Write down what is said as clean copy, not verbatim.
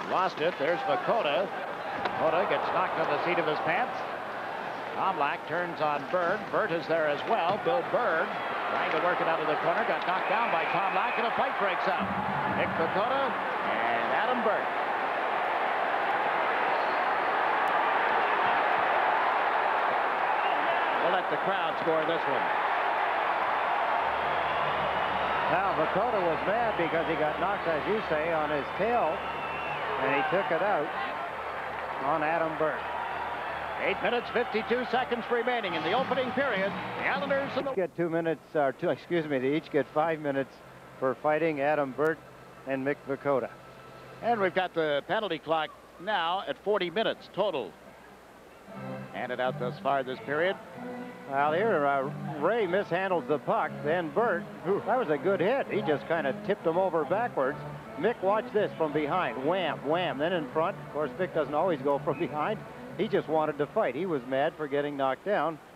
Lost it. There's Vukota. Vukota gets knocked on the seat of his pants. Tomlak turns on Burt. Burt is there as well. Bill Burt trying to work it out of the corner. Got knocked down by Tomlak, and a fight breaks out. Mick Vukota and Adam Burt. We'll let the crowd score this one. Now, Vukota was mad because he got knocked, as you say, on his tail, and he took it out on Adam Burt. 8 minutes, 52 seconds remaining in the opening period. The Islanders get 2 minutes, they each get 5 minutes for fighting Adam Burt and Mick Vukota. And we've got the penalty clock now at 40 minutes total. Handed out thus far this period. Well, here Ray mishandles the puck. Then Burt, that was a good hit. He just kind of tipped him over backwards. Mick, watch this from behind. Wham, wham. Then in front. Of course, Mick doesn't always go from behind. He just wanted to fight. He was mad for getting knocked down.